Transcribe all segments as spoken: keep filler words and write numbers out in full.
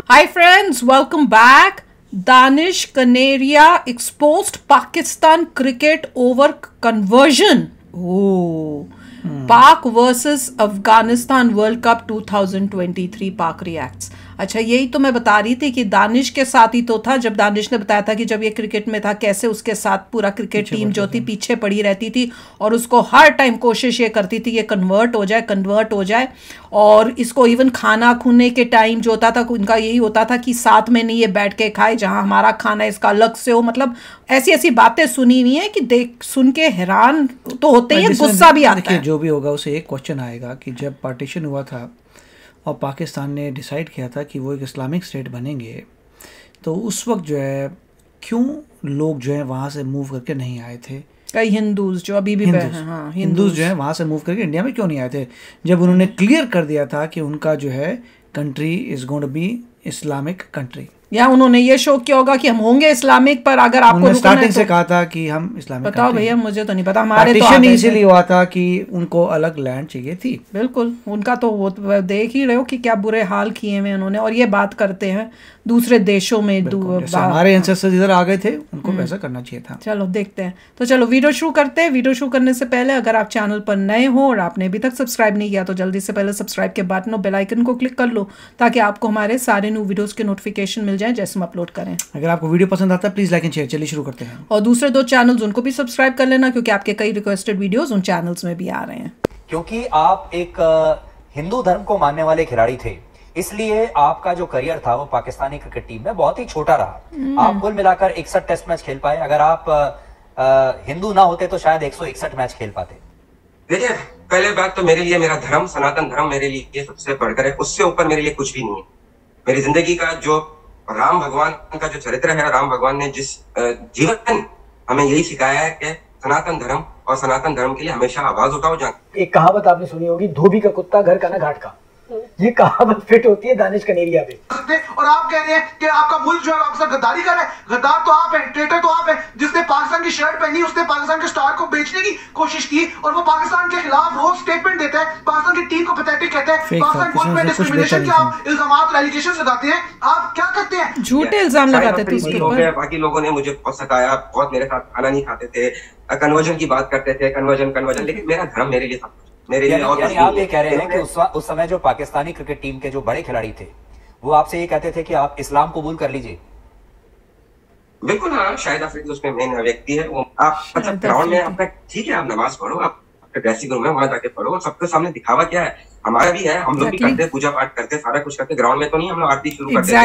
Hi friends, welcome back. Danish Kaneria exposed Pakistan cricket over conversion. Oh. Hmm. Pak versus Afghanistan World Cup twenty twenty-three. Pak reacts. अच्छा, यही तो मैं बता रही थी कि दानिश के साथ ही तो था जब दानिश ने बताया था कि जब ये क्रिकेट में था कैसे उसके साथ पूरा क्रिकेट टीम जो थी पीछे पड़ी रहती थी और उसको हर टाइम कोशिश ये करती थी ये कन्वर्ट हो जाए कन्वर्ट हो जाए और इसको इवन खाना खूने के टाइम जो होता था उनका यही होता था कि साथ में नहीं ये बैठ के खाए, जहां हमारा खाना इसका अलग से हो। मतलब ऐसी ऐसी बातें सुनी हुई है कि देख सुन के हैरान तो होते ही, गुस्सा भी आता है। जो भी होगा उसे एक क्वेश्चन आएगा कि जब पार्टीशन हुआ था और पाकिस्तान ने डिसाइड किया था कि वो एक इस्लामिक स्टेट बनेंगे, तो उस वक्त जो है क्यों लोग जो है वहाँ से मूव करके नहीं आए थे? कई हिंदूज जो अभी भी हिंदूज हाँ, हिंदूज जो है वहाँ से मूव करके इंडिया में क्यों नहीं आए थे, जब उन्होंने क्लियर कर दिया था कि उनका जो है country is going to be Islamic country. या उन्होंने ये शो किया होगा कि हम होंगे इस्लामिक, पर अगर आपको स्टार्टिंग से कहा था कि हम इस्लामिक। बताओ भैया, मुझे तो नहीं पता। हमारे तो इसीलिए हुआ था कि उनको अलग लैंड चाहिए थी। बिल्कुल, उनका तो वो देख ही रहे हो कि क्या बुरे हाल किए हुए उन्होंने, और ये बात करते हैं दूसरे देशों में। हमारे एंसेस्टर्स इधर आ गए थे, उनको वैसा करना चाहिए था। चलो देखते हैं। तो चलो वीडियो शुरू करते हैं। वीडियो शुरू करने से पहले अगर आप चैनल पर नए हो और आपने अभी तक सब्सक्राइब नहीं किया तो जल्दी से पहले सब्सक्राइब के बटन और बेल आइकन को क्लिक कर लो ताकि आपको हमारे सारे न्यू वीडियोस के नोटिफिकेशन मिल जाए जैसे हम अपलोड करें। अगर आपको वीडियो पसंद आता है प्लीज लाइक एंड शेयर। चलिए शुरू करते हैं। और दूसरे दो चैनल्स उनको भी सब्सक्राइब कर लेना क्योंकि आपके कई रिक्वेस्टेड वीडियोस उन चैनल्स में भी आ रहे हैं। क्योंकि आप एक हिंदू धर्म को मानने वाले खिलाड़ी थे, इसलिए आपका जो करियर था वो पाकिस्तानी क्रिकेट टीम में बहुत ही छोटा रहा। आप कुल मिलाकर इकसठ टेस्ट मैच खेल पाए। अगर आप हिंदू ना होते तो शायद एक सौ इकसठ मैच खेल पाते। देखिए, पहले बात तो मेरे लिए मेरा धर्म, सनातन धर्म मेरे लिए सबसे बढ़कर है, उससे ऊपर मेरे लिए कुछ भी नहीं है। मेरी जिंदगी का जो राम भगवान का जो चरित्र है, राम भगवान ने जिस जीवन हमें यही सिखाया है कि सनातन धर्म और सनातन धर्म के लिए हमेशा आवाज उठाओ। जान एक कहावत आपने सुनी होगी, धोबी का कुत्ता घर का ना घाट का। ये कहावत फिट होती है दानिश कनेरिया पे। और आप कह रहे हैं कि आपका मुल्क जो है आपसे गद्दारी कर रहा है। गद्दार तो आप हैं, ट्रेटर तो आप हैं। जिसने पाकिस्तान की शर्ट पहनी उसने पाकिस्तान के स्टार को बेचने की कोशिश की और वो पाकिस्तान के खिलाफ रोज स्टेटमेंट देता है, पाकिस्तान की टीम को पैथेटिक कहता है, पाकिस्तान मुल्क में डिस्क्रिमिनेशन के आप इल्जामात और एलिगेशंस लगाते हैं। आप क्या करते हैं? झूठे इल्जाम लगाते थे उसके ऊपर। बाकी लोगों ने मुझे बहुत सताया, बहुत मेरे साथ खाना नहीं खाते थे, कन्वर्जन की बात करते थे, कन्वर्जन कन्वर्जन लेकिन मेरा धर्म मेरे लिए था। मेरे लिए और आप ये कह रहे हैं कि उस, उस समय जो पाकिस्तानी क्रिकेट टीम के जो बड़े खिलाड़ी थे वो आपसे ये कहते थे कि आप इस्लाम कबूल कर लीजिए। बिल्कुल हाँ, शाहिद अफरीदी उसमें मेन व्यक्ति है। वो आप मतलब ग्राउंड में आपका ठीक है, आप नमाज पढ़ो, आप ड्रेसिंग रूम में वहां जाके पढ़ो। सबके सामने दिखावा क्या है? हमारा भी है, हम लोग भी करते, पूजा पाठ करते, सारा कुछ करते। ग्राउंड में तो नहीं, हम लोग आरती शुरू करते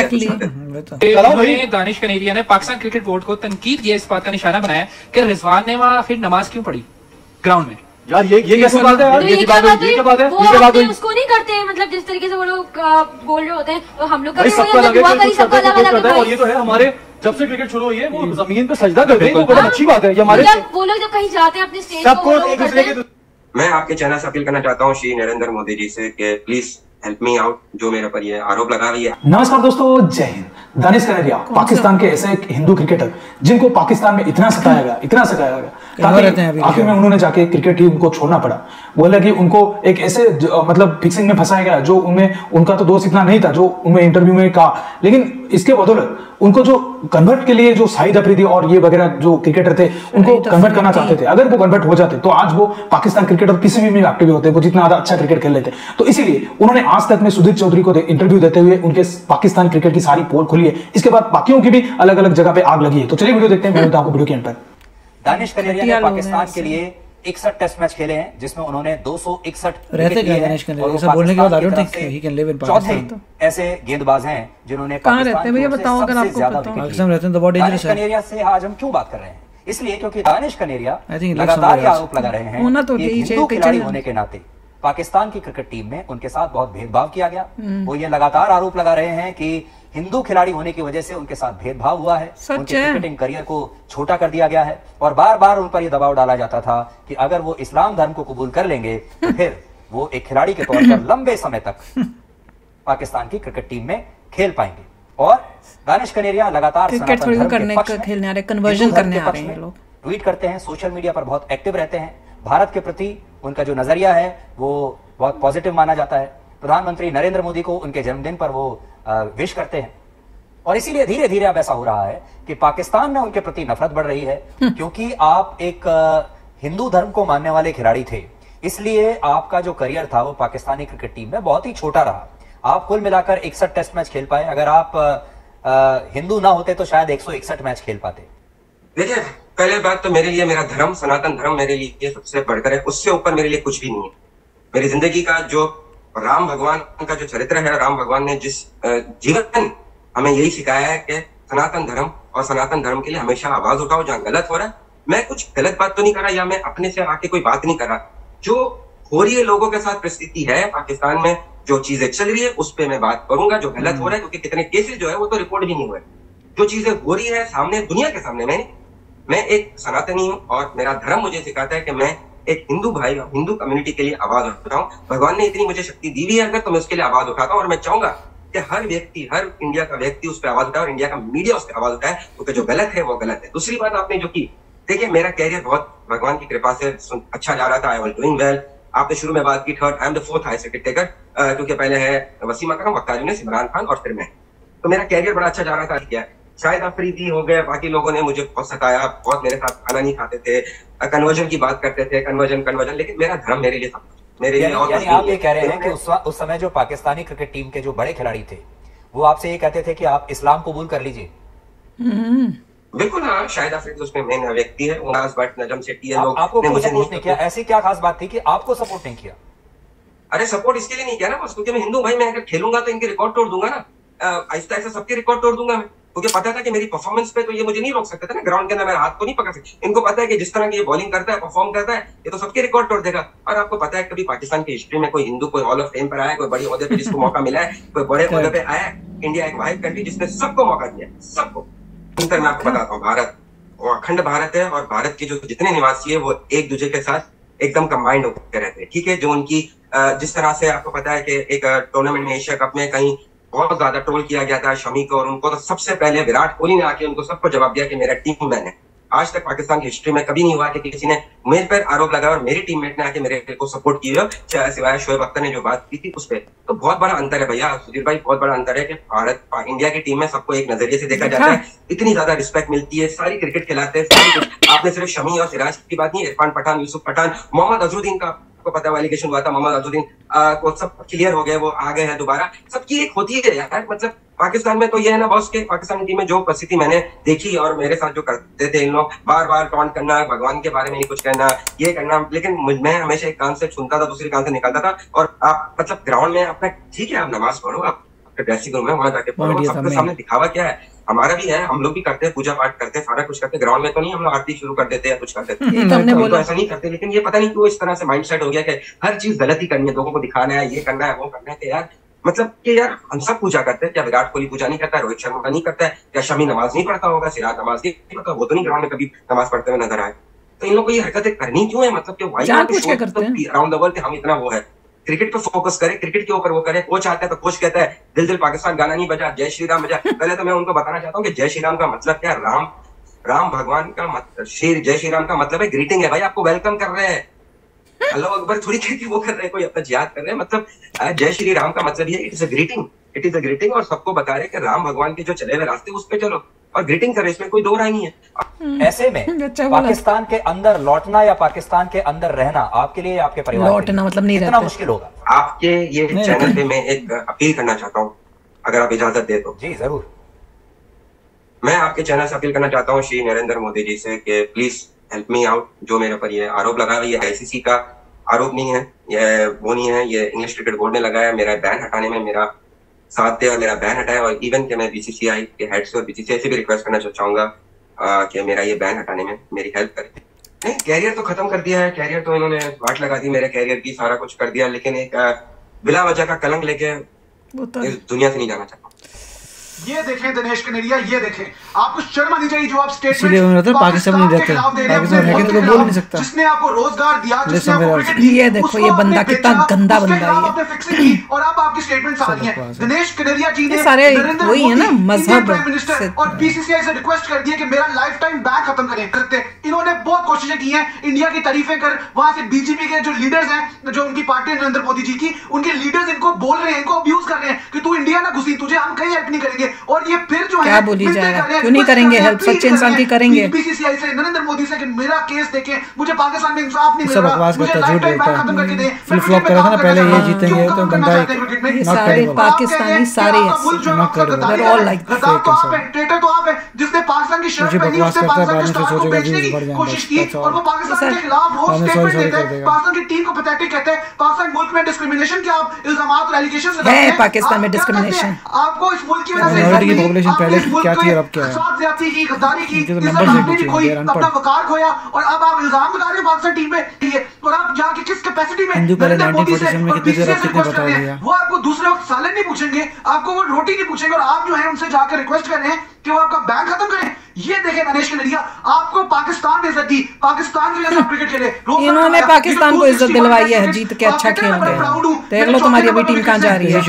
हैं। दानिश कनेरिया ने पाकिस्तान क्रिकेट बोर्ड को तनकीद किया, इस बात का निशाना बनाया कि रिजवान ने वहां फिर नमाज क्यों पढ़ी ग्राउंड में। यार ये ये कैसी बात है यार? ये क्या बात है? ये क्या बात है? ये बात है उसको नहीं करते हैं, मतलब जिस तरीके से वो लोग बोल रहे होते हैं तो हम लोग सबका अलग है। और ये तो है हमारे जब से क्रिकेट शुरू हुई है वो जमीन पे सजदा करते हैं, वो बड़ी अच्छी बात है। ये हमारे वो लोग जब कहीं जाते हैं अपने स्टेज सबको एक दूसरे के। मैं आपके चैनल से अपील करना चाहता हूँ श्री नरेंद्र मोदी जी से कि प्लीज हेल्प मी आउट, जो मेरे पर ये आरोप लगा रही है। नमस्कार दोस्तों, जय हिंद। दानिश कनेरिया पाकिस्तान के ऐसे एक हिंदू क्रिकेटर जिनको पाकिस्तान में इतना सताया गया, इतना सताया गया, आखिर में उन्होंने जाके क्रिकेट टीम को छोड़ना पड़ा। बोला कि उनको एक ऐसे मतलब फिक्सिंग में फंसाया गया जो उनमें उनका तो दोस्त इतना नहीं था जो उनमें इंटरव्यू में कहा, लेकिन इसके बदौलत उनको जो कन्वर्ट के लिए जो शाहिद अफरीदी और ये वगैरह जो क्रिकेटर थे उनको कन्वर्ट करना चाहते थे। अगर वो कन्वर्ट हो जाते तो आज वो पाकिस्तान क्रिकेटर किसी भी में एक्टिव होते, वो जितना ज्यादा अच्छा क्रिकेट खेल लेते। तो इसीलिए उन्होंने आज तक में सुधीर चौधरी को इंटरव्यू देते हुए उनके पाकिस्तान क्रिकेट की सारी पोल खुली है। इसके बाद बाकियों की भी अलग अलग जगह पे आग लगी है। तो चलिए वीडियो देखते हैं, मैं बताऊं आपको वीडियो के एंड पर। दानिश कनेरिया ने पाकिस्तान के लिए इकसठ टेस्ट मैच खेले हैं जिसमें उन्होंने दो सौ इकसठ रहते क्या दानिश कनेरिया? ऐसा बोलने के बाद I don't think he can live in Pakistan. ऐसे गेंदबाज हैं जिन्होंने कहां रहते हैं भैया, बताओ अगर आपको पता हो। पाकिस्तान रहते हैं तो बहुत डेंजरस है। कनेरिया से आज हम क्यों बात कर रहे हैं? इसलिए क्योंकि दानिश कनेरिया लगातार आरोप लगा रहे हैं कि हिंदू खिलाड़ी होने के नाते पाकिस्तान की क्रिकेट टीम में उनके साथ बहुत भेदभाव किया गया। वो ये लगातार आरोप लगा रहे हैं कि हिंदू खिलाड़ी होने की वजह से उनके साथ भेदभाव हुआ है, उनके क्रिकेटिंग करियर को छोटा कर दिया गया है और बार बार उन पर यह दबाव डाला जाता था कि अगर वो इस्लाम धर्म को कबूल कर लेंगे तो फिर वो एक खिलाड़ी के तौर पर लंबे समय तक पाकिस्तान की क्रिकेट टीम में खेल पाएंगे। और दानिश कनेरिया लगातार कन्वर्जन करने आ रहे हैं, लोग ट्वीट करते हैं, सोशल मीडिया पर बहुत एक्टिव रहते हैं। भारत के प्रति उनका जो नजरिया है वो बहुत पॉजिटिव माना जाता है। प्रधानमंत्री नरेंद्र मोदी को उनके जन्मदिन पर वो विश करते हैं। और इसीलिए धीरे धीरे अब ऐसा हो रहा है कि पाकिस्तान में उनके प्रति नफरत बढ़ रही है, क्योंकि आप एक हिंदू धर्म को मानने वाले खिलाड़ी थे, इसलिए आपका जो करियर था वो पाकिस्तानी क्रिकेट टीम में बहुत ही छोटा रहा। आप कुल मिलाकर इकसठ टेस्ट मैच खेल पाए, अगर आप हिंदू ना होते तो शायद एक सौ इकसठ मैच खेल पाते। देखिए, पहले बात तो मेरे लिए मेरा धर्म, सनातन धर्म मेरे लिए सबसे बढ़कर है, उससे ऊपर मेरे लिए कुछ भी नहीं है। मेरी जिंदगी का जो राम भगवान का जो चरित्र है, राम भगवान ने जिस जीवन हमें यही सिखाया है कि सनातन धर्म और सनातन धर्म के लिए हमेशा आवाज उठाओ जहां गलत हो रहा है। मैं कुछ गलत बात तो नहीं कर रहा, या मैं अपने से आके कोई बात नहीं कर रहा। जो हो रही है लोगों के साथ परिस्थिति है पाकिस्तान में, जो चीजें चल रही है उस पर मैं बात करूंगा। जो गलत हो रहा है, क्योंकि कितने केसेस जो है वो तो रिपोर्ट भी नहीं हुए। जो चीजें हो रही है सामने, दुनिया के सामने, मैं मैं एक सनातनी हूँ और मेरा धर्म मुझे सिखाता है कि मैं एक हिंदू भाई, हिंदू कम्युनिटी के लिए आवाज उठाऊं। भगवान ने इतनी मुझे शक्ति दी हुई है अगर, तो मैं उसके लिए आवाज उठाता हूँ। और मैं चाहूंगा कि हर व्यक्ति, हर इंडिया का व्यक्ति उस पर आवाज उठाए और इंडिया का मीडिया उस पर आवाज उठाए, क्योंकि जो गलत है वो गलत है। दूसरी बात आपने जो की, देखिए मेरा कैरियर बहुत भगवान की कृपा से अच्छा जा रहा था। I was doing well. आपने शुरू में बात की third, I am the fourth highest wicket taker, क्योंकि पहले है वसीम अकरम, वक्तार यूनिस, इमरान खान और फिर मैं। तो मेरा कैरियर बड़ा अच्छा जा रहा था। क्या शायद अफरीदी हो गए, बाकी लोगों ने मुझे बहुत सताया, बहुत मेरे साथ खाना नहीं खाते थे, कन्वर्जन की बात करते थे, कन्वर्जन कन्वर्जन लेकिन मेरा धर्म मेरे लिए सब मेरे लिए। और यानी आप ये कह रहे हैं कि उस, उस समय जो पाकिस्तानी क्रिकेट टीम के जो बड़े खिलाड़ी थे वो आपसे ये कहते थे कि आप इस्लाम कबूल कर लीजिए? बिल्कुल हाँ, शायद अफरीदी उसमें मेन व्यक्ति है, बट नजम सेठी है। लोग आपको मुझे नहीं किया, ऐसी क्या खास बात थी कि आपको सपोर्ट नहीं किया? अरे सपोर्ट इसके लिए नहीं किया ना बस, क्योंकि मैं हिंदू भाई, मैं अगर खेलूंगा तो इनके रिकॉर्ड तोड़ दूंगा ना, आहिस्ता आहिस्ता सबके रिकॉर्ड तोड़ दूंगा मैं, क्योंकि पता था कि मेरी परफॉर्मेंस पे तो ये मुझे नहीं रोक सकते थे ना। ग्राउंड के अंदर मेरा हाथ तो नहीं पकड़ सकते। इनको पता है कि जिस तरह की ये बॉलिंग करता है, परफॉर्म करता है, ये तो सबके रिकॉर्ड तोड़ देगा। और आपको पता है कभी पाकिस्तान की हिस्ट्री में कोई हिंदू कोई हॉल ऑफ फेम पर आया, कोई बड़ी ओहदे पे जिसको मौका मिला है, कोई बड़े ओहदे पे आया। इंडिया एक वाहिद कंट्री जिसने सबको मौका दिया, सबको। मैं आपको बताता हूँ, भारत और अखंड भारत है, और भारत के जो जितने निवासी है वो एक दूसरे के साथ एकदम कंबाइंड होकर रहते हैं, ठीक है। जो उनकी जिस तरह से आपको पता है कि एक टूर्नामेंट में, एशिया कप में कहीं बहुत ज्यादा ट्रोल किया गया था शमी को, और उनको तो सबसे पहले विराट कोहली ने आके उनको सबको जवाब दिया कि मेरा टीम मैन है। आज तक पाकिस्तान की हिस्ट्री में कभी नहीं हुआ कि किसी ने मेरे पर आरोप लगाया और मेरी टीममेट ने आके मेरे को सपोर्ट किया, सिवाय शोएब अख्तर ने जो बात की थी उस पर। तो बहुत बड़ा अंतर है भैया, सुधीर भाई, बहुत बड़ा अंतर है कि भारत इंडिया की टीम में सबको एक नजरिए से देखा जाता है, इतनी ज्यादा रिस्पेक्ट मिलती है, सारी क्रिकेट खिलाते हैं, सारी कुछ। आपने सिर्फ शमी और सिराज की बात नहीं, इरफान पठान, यूसुफ पठान, मोहम्मद अजहरुद्दीन का आपको पता है एलिगेशन हुआ था, मोहम्मद अजहरुद्दीन को सब क्लियर हो गए, वो आ गए हैं दोबारा। सबकी एक होती है यार, मतलब पाकिस्तान में तो ये है ना बॉस के, पाकिस्तान टीम में जो परिस्थिति मैंने देखी और मेरे साथ जो करते थे इन लोग, बार बार टॉन्ट करना, भगवान के बारे में ही कुछ कहना, ये करना, लेकिन मैं हमेशा एक कान से सुनता था, दूसरे कान से निकालता था। और आप मतलब ग्राउंड में अपना, ठीक है आप नमाज पढ़ो, आप ड्रेसिंग रूम में वहां जाके पढ़ो, सबके सामने दिखावा क्या है, हमारा भी है, हम लोग भी करते हैं, पूजा पाठ करते हैं, सारा कुछ करते हैं। ग्राउंड में तो नहीं हम लोग आरती शुरू कर देते हैं, कुछ कर देते हैं, तो ऐसा नहीं करते। लेकिन ये पता नहीं क्यों इस तरह से माइंडसेट हो गया कि हर चीज गलत ही करनी है, लोगों को दिखाना है, ये करना है, वो करना है। कि यार मतलब कि यार हम सब पूजा करते हैं, क्या विराट कोहली पूजा नहीं करता है, रोहित शर्मा नहीं करता है, क्या शमी नमाज नहीं पढ़ता होगा, सिराज नमाज नहीं पढ़ता, वो तो नहीं ग्राउंड में कभी नमाज पढ़ते हुए नजर आए। तो इन लोगों को ये हरकतें करनी क्यों है? मतलब कि अराउंड द वर्ल्ड हम इतना वो है, क्रिकेट पे फोकस करे, क्रिकेट के ऊपर वो करे। कोच आता है तो कोच कहता है दिल दिल पाकिस्तान गाना नहीं बजा, जय श्री राम बजा। पहले तो मैं उनको बताना चाहता हूँ कि जय श्री राम का मतलब क्या है। राम राम भगवान का मतलब, श्री जय श्री राम का मतलब है ग्रीटिंग है भाई, आपको वेलकम कर रहे हैं। अल्लाह अकबर थोड़ी कहती वो कर रहे हैं, कोई अपना जिहाद कर रहे हैं। मतलब जय श्री राम का मतलब ये it is a greeting, it is a greeting. और सबको बता रहे कि राम भगवान के जो चले हुए रास्ते उस पे चलो और ग्रीटिंग करे, इसमें कोई दो राय नहीं है। ऐसे में पाकिस्तान के अंदर लौटना या पाकिस्तान के अंदर रहना आपके लिए, आपके परिवार लौटना मतलब नहीं रहना मुश्किल होगा। आपके ये चैनल पे मैं एक अपील करना चाहता हूँ, अगर आप इजाजत दे तो। जी जरूर। मैं आपके चैनल से अपील करना चाहता हूँ श्री नरेंद्र मोदी जी से कि प्लीज हेल्प मी आउट। जो मेरे पर ये आरोप लगा हुआ, ये आईसीसी का आरोप नहीं है, ये वो नहीं है, ये इंग्लिश क्रिकेट बोर्ड ने लगाया। मेरा बैन हटाने में मेरा साथ दे और मेरा बैन हटाए। और इवन कि मैं बीसीसीआई के हेड से और बीसीसीआई से भी रिक्वेस्ट करना चाहूंगा कि मेरा ये बैन हटाने में मेरी हेल्प करें। नहीं, कैरियर तो खत्म कर दिया है, कैरियर तो इन्होंने वाट लगा दी मेरे कैरियर की, सारा कुछ कर दिया, लेकिन एक बिला वजह का कलंक लेके इस दुनिया से नहीं जाना चाहता। ये देखें दिनेश कनेरिया, ये देखें, आपको शर्म आनी चाहिए जो आप स्टेटमेंट पाकिस्तान में रहते हैं, पाकिस्तान है तो बोल नहीं सकता, जिसने आपको रोजगार दिया, जिसने आपको क्रिकेट दी, ये देखो ये बंदा कितना गंदा बंदा है, आपने फिक्सिंग की और अब आपकी स्टेटमेंट आ रही है। दिनेश कनेरिया जी ने सारे वही है ना मजहब प्राइम मिनिस्टर और बीसीसीआई से रिक्वेस्ट कर दी है कि मेरा लाइफ टाइम बैन खत्म करें करते। इन्होंने बहुत कोशिशें की हैं, इंडिया की तारीफें कर, वहां से बीजेपी के जो लीडर्स हैं, जो उनकी पार्टी नरेंद्र मोदी जी की, उनके लीडर्स इनको बोल रहे हैं, इनको अब्यूज कर रहे हैं कि तू इंडिया ना घुसी, तुझे हम कहीं हेल्प नहीं करेंगे। और ये फिर जो क्या बोली जा रहा है, क्यों नहीं करेंगे हेल्प, सच्चे इंसान की करेंगे। बीसीसीआई से नरेंद्र मोदी से कि मेरा केस देखें, मुझे पाकिस्तान में इंसाफ नहीं मिल रहा, मुझे लाइफ टाइम बैन खत्म करके दे। फ्लिप फ्लॉप करा था ना पहले, ये जीतेंगे तो बंदा ही सारे पाकिस्तानी सारे ऐसे ऑल लाइक ट्रेटर तो आप है जिसने पाकिस्तान की शर्ट पहनी, उसने पाकिस्तान के स्टार को बेचने की कोशिश की और वो पाकिस्तान के खिलाफ रोज स्टेटमेंट देते हैं, पाकिस्तान की टीम को पैथेटिक कहते हैं, पाकिस्तान मुल्क में डिस्क्रिमिनेशन के आप इल्जामात और एलिगेशंस लगाते हैं। पाकिस्तान में डिस्क्रिमिनेशन आपको इस मुल्क की वजह से की पॉपुलेशन पहले क्या थी और अब क्या है, साथ ज्यादती की, गद्दारी की, आपने भी कोई अपना वकार खोया और अब आप इल्जाम लगा रहे हैं पाकिस्तान टीम पे और आप जाके किस कैपेसिटी में नरेंद्र मोदी से और बीसीसीआई से रिक्वेस्ट कर रहे हैं। वो आपको दूसरे वक्त सालन नहीं पूछेंगे, आपको वो रोटी नहीं पूछेंगे और आप जो है उनसे जाकर रिक्वेस्ट कर रहे हैं कि वो आपका बैन खत्म करें। ये देखें दिनेश कनेरिया, आपको पाकिस्तान ने इज्जत दी, पाकिस्तान की वजह से क्रिकेट खेले, इन्होंने पाकिस्तान को इज्जत दिलवाई है, जीत के अच्छा खेल रहे हैं। देख लो तुम्हारी अभी टीम कहां जा रही है,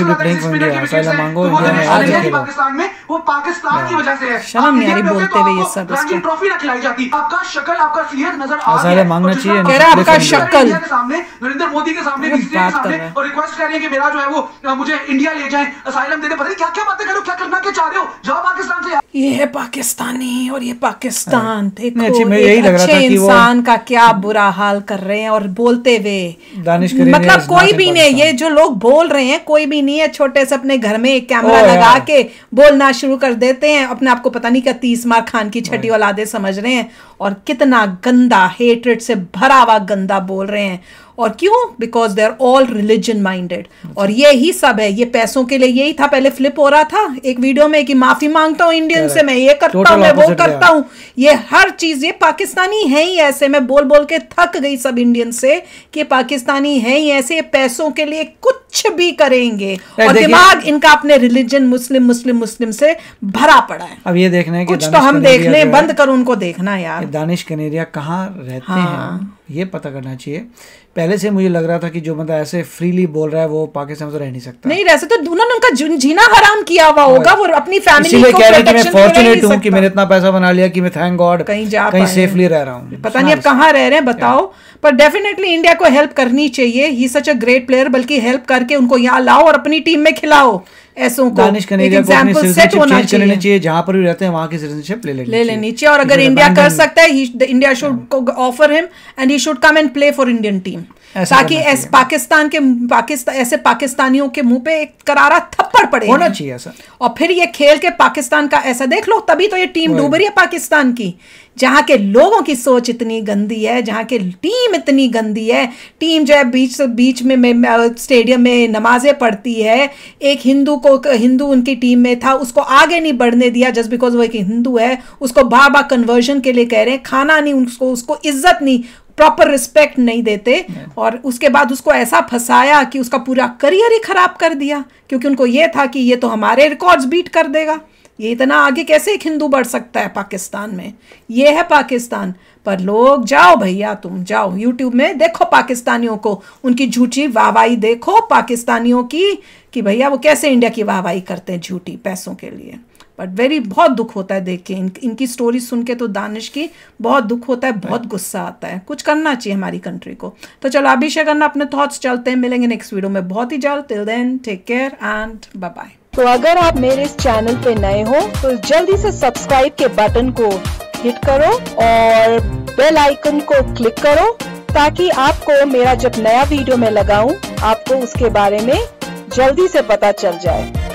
मांगो पाकिस्तान में वो पाकिस्तान की वजह से है। शर्म नहीं आ रही बोलते हुए ये सब, ट्रॉफी ना खिलाई जाती, आपका शक्ल आपका असलियत नजर आ रही है, मांगना चाहिए, कह रहा आपका शक्ल के सामने, नरेंद्र मोदी के सामने, बीसीसीआई के सामने और रिक्वेस्ट कर रहे हैं कि मेरा जो है वो मुझे इंडिया ले जाएं, असाइलम दे दे, पता नहीं क्या क्या बातें करो, क्या करना क्या चाह रहे हो, जाओ पाकिस्तान से। ये है पाकिस्तानी और ये पाकिस्तान, देखो यही लग रहा था कि वो इंसान का क्या बुरा हाल कर रहे हैं और बोलते हुए दानिश मतलब कोई भी नहीं, ये जो लोग बोल रहे हैं कोई भी नहीं है, छोटे से अपने घर में एक कैमरा लगा के बोलना शुरू कर देते हैं, अपने आप को पता नहीं क्या तीस मार खान की छठी औलादे समझ रहे हैं और कितना गंदा हेट्रेड से भरा हुआ गंदा बोल रहे हैं। और क्यों? Because they are all religion minded और ये ही सब है, ये पैसों के लिए यही था। पहले फ्लिप हो रहा था एक वीडियो में कि माफी मांगता हूं इंडियन से, मैं ये करता हूं, मैं वो करता हूं, ये हर चीज, ये पाकिस्तानी है ही ऐसे। मैं बोल बोल के थक गई सब इंडियन से कि पाकिस्तानी है ही ऐसे, ये पैसों के लिए कुछ भी करेंगे और दिमाग इनका अपने रिलीजन मुस्लिम मुस्लिम मुस्लिम से भरा पड़ा है। अब ये देखना है कि कुछ तो हम देख लें, बंद करो उनको देखना यार। दानिश कनेरिया कहाँ रहते हैं ये पता करना चाहिए। पहले से मुझे लग रहा था कि जो बंदा ऐसे फ्रीली बोल रहा है वो पाकिस्तान में तो रह नहीं सकता। नहीं रह सकते, उन्होंने उनका जीना हराम किया हुआ होगा, वो अपनी फैमिली को कह रहे कि मैं फॉर्चुनेट हूं कि मैंने इतना पैसा बना लिया कि मैं थैंक गॉड कहीं जा कहीं सेफली रह रहा हूं। पता नहीं अब कहाँ रह रहे हैं बताओ, पर डेफिनेटली इंडिया को हेल्प करनी चाहिए। He such a great player, बल्कि हेल्प करके उनको यहाँ लाओ और अपनी टीम में खिलाओ ऐसों को। दानिश कनेरिया को अपनी सिटीजनशिप चेंज कर लेनी चाहिए, जहां पर भी रहते हैं वहां की सिटीजनशिप ले लेनी ले लेनी चाहिए। और अगर इंडिया कर सकता है, India should offer him and he should come and play for Indian team, ताकि ऐसे पाकिस्तान के पाकिस्तान ऐसे पाकिस्तानियों के मुंह पे एक करारा थप्पड़ पड़े होना चाहिए ऐसा। और फिर ये खेल के पाकिस्तान का ऐसा देख लो, तभी तो ये टीम डूब रही है पाकिस्तान की, जहां के लोगों की सोच इतनी गंदी है, जहां के टीम इतनी गंदी है। टीम जो है बीच बीच में, में स्टेडियम में नमाजें पढ़ती है, एक हिंदू को हिंदू उनकी टीम में था, उसको आगे नहीं बढ़ने दिया जस्ट बिकॉज वो एक हिंदू है, उसको बार बार कन्वर्जन के लिए कह रहे हैं, खाना नहीं, उसको उसको इज्जत नहीं, प्रॉपर रिस्पेक्ट नहीं देते और उसके बाद उसको ऐसा फंसाया कि उसका पूरा करियर ही खराब कर दिया, क्योंकि उनको ये था कि ये तो हमारे रिकॉर्ड्स बीट कर देगा। ये इतना आगे कैसे एक हिंदू बढ़ सकता है पाकिस्तान में? ये है पाकिस्तान। पर लोग जाओ भैया, तुम जाओ यूट्यूब में देखो पाकिस्तानियों को, उनकी झूठी वाहवाही देखो पाकिस्तानियों की कि भैया वो कैसे इंडिया की वाहवाही करते हैं झूठी पैसों के लिए। बट वेरी बहुत दुख होता है देख के इन, इनकी स्टोरी सुन के, तो दानिश की बहुत दुख होता है, बहुत गुस्सा आता है। कुछ करना चाहिए हमारी कंट्री को। तो चलो अभी शेयर करना अपने थॉट्स, चलते हैं, मिलेंगे नेक्स्ट वीडियो में बहुत ही जल्द। Till then take care and bye bye. तो अगर आप मेरे इस चैनल पे नए हो तो जल्दी से सब्सक्राइब के बटन को हिट करो और बेल आइकन को क्लिक करो, ताकि आपको मेरा जब नया वीडियो मैं लगाऊं आपको उसके बारे में जल्दी से पता चल जाए।